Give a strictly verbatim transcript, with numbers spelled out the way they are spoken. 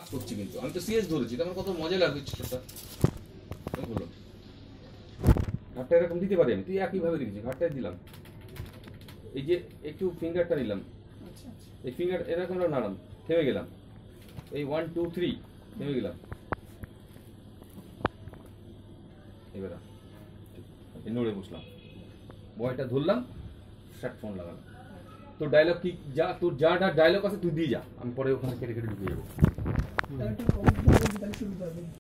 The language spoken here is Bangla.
করছি, কিন্তু আমি তো সিএস ধরেছি, তো আমার কত মজা লাগবে সেটা বলো। ঘাটটা এরকম দিতে পারি আমি, তুই একইভাবে রেখেছি, ঘাটটাই দিলাম, এই যে একটু ফিঙ্গারটা নিলাম, এই ফিঙ্গার এরকম নাড়াম, থেমে গেলাম, এই ওয়ান টু থ্রি থেমে গেলাম, এবার নড়ে বসলাম, বয়টা ধরলাম, শার্ট ফোন লাগালাম। তোর ডায়লগ কি, যা তোর যা ডায়লগ আছে তুই দিয়ে যা, আমি পরে ওখানে কেটে কেটে ঢুকে যাবো।